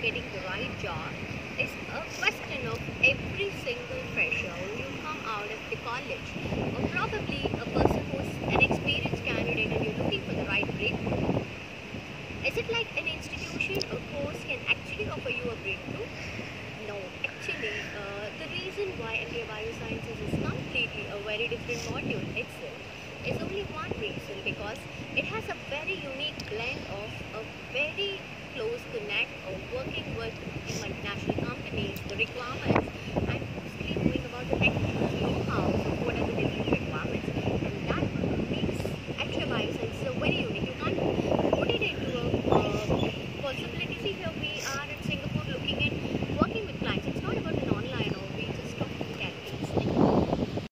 getting the right job is a question of every single fresher when you come out of the college, or probably a person who's an experienced candidate and you're looking for the right breakthrough. Is it like an institution or course can actually offer you a breakthrough? No, actually, the reason why MBA Biosciences is completely a very different module itself is only one reason, because it has a very unique blend of a very close connect of working with the multinational companies, the requirements,